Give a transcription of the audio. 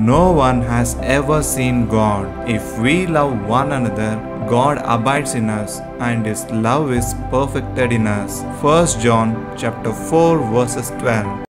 No one has ever seen God. If we love one another, God abides in us, and His love is perfected in us. 1 John chapter 4 verses 12.